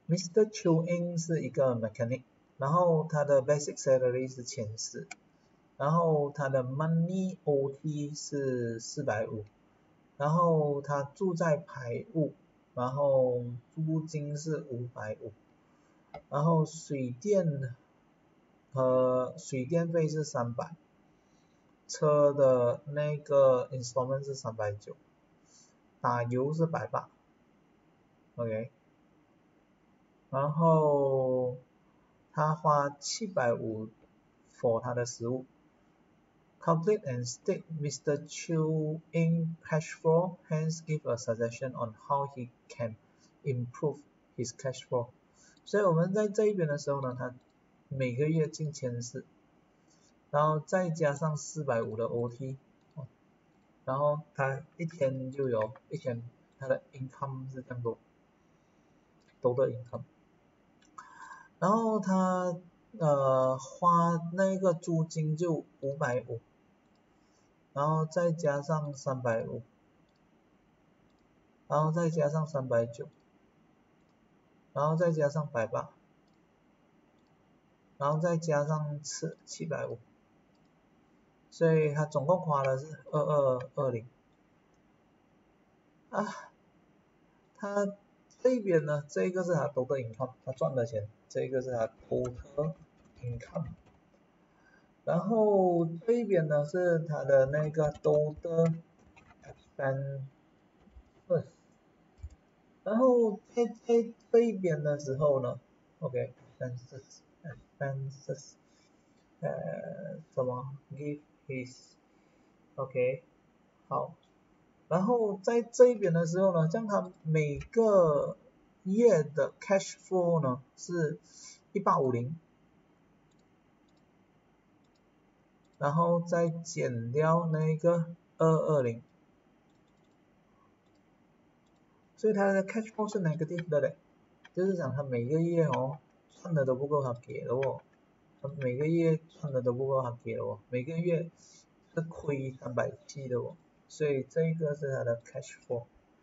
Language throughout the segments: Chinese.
Mr. Chu Ing 是一个 mechanic， 然后他的 basic salary 是1400，然后他的 money OT 是450，然后他住在排屋，然后租金是550，然后水电费是300，车的那个 installment 是390，打油是180 ，OK， 然后他花750 for 他的食物。Calculate and state Mr. Chu Ing cash flow, hence give a suggestion on how he can improve his cash flow. 所以我们在这一边的时候呢，他每个月进1400，然后再加上450的 OT， 然后他一天就有他的 income 是这样多，total income， 然后他花那个租金就550。然后再加上350，然后再加上390，然后再加上180，然后再加上750，所以他总共花的是2220。他这边呢，这个是他total income， 他赚的钱，这个是他total income。然后这一边呢是他的那个 total expenses， 然后在这一边的时候呢 ，OK expenses， 什么 give his OK 好，然后在这一边的时候呢，这样他每个月的 cash flow 呢是1850。然后再减掉那个220，所以他的 cash flow 是 negative 的嘞，就是讲他每个月赚的都不够他给的他每个月赚的都不够他给的每个月是亏370的所以这个是他的 cash flow，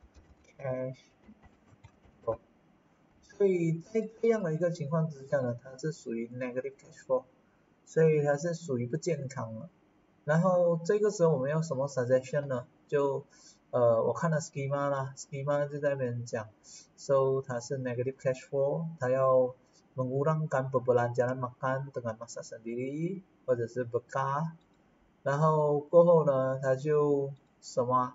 所以在这样的一个情况之下呢，它是属于 negative cash flow， 所以它是属于不健康的。然后这个时候我们要什么 suggestion 呢？就我看了 schema 啦 ，schema 就在那边讲 ，so 它是 negative cash flow， 它要 mengurangkan perbelanjaan makan dengan masak sendiri 或者是 bekal， 然后过后呢，它就什么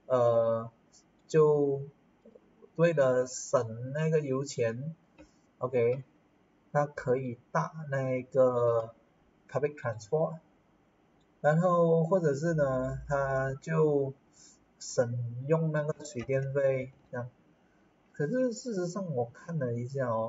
就为了省那个油钱 ，OK， 它可以搭那个 public transport。然后或者是呢，他就省用那个水电费这样。可是事实上我看了一下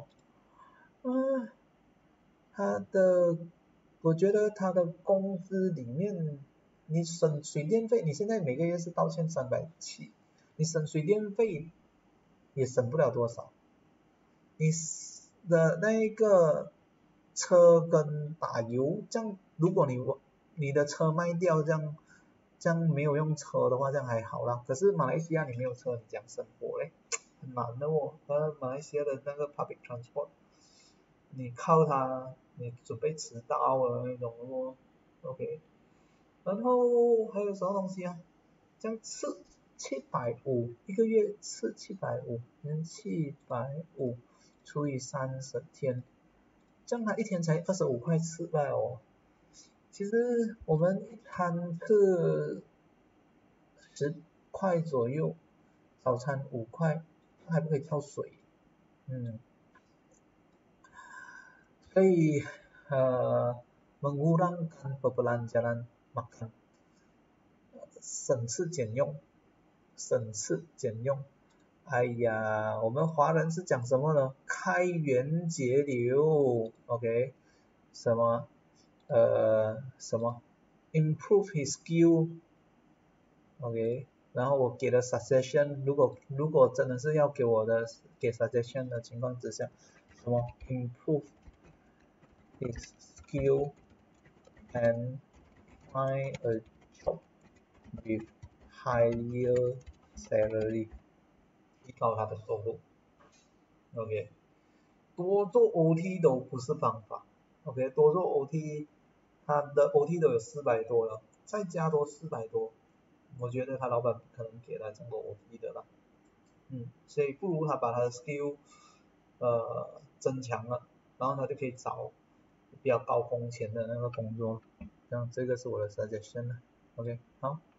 我觉得他的工资里面，你省水电费，你现在每个月是1370，你省水电费也省不了多少。你的那个车跟打油，这样如果你的车卖掉，这样没有用车的话，这样还好啦。可是马来西亚你没有车，你讲生活嘞，很难的马来西亚的那个 public transport， 你靠它，你准备迟到了那种OK， 然后还有什么东西啊？这样750一个月750，跟750除以30天，这样他一天才25块吃罢其实我们一餐是10块左右，早餐5块，还不可以跳水。所以mengurangkan perbelanjaan makan， 省吃俭用，哎呀，我们华人是讲什么呢？开源节流 ，OK， 什么improve his skill，OK， 然后我给的 suggestion， 如果真的是要给suggestion 的情况之下，什么 improve his skill and find a job with higher salary， 提高他的收入 ，OK， 多做 OT 都不是方法 ，OK， 多做 OT， 他的 OT 都有400多了，再加多400多，我觉得他老板不可能给他这么多 OT 的啦，所以不如他把他的 skill 增强了，然后他就可以找比较高工钱的那个工作，这样这个是我的 suggestion 了 ，OK， 好。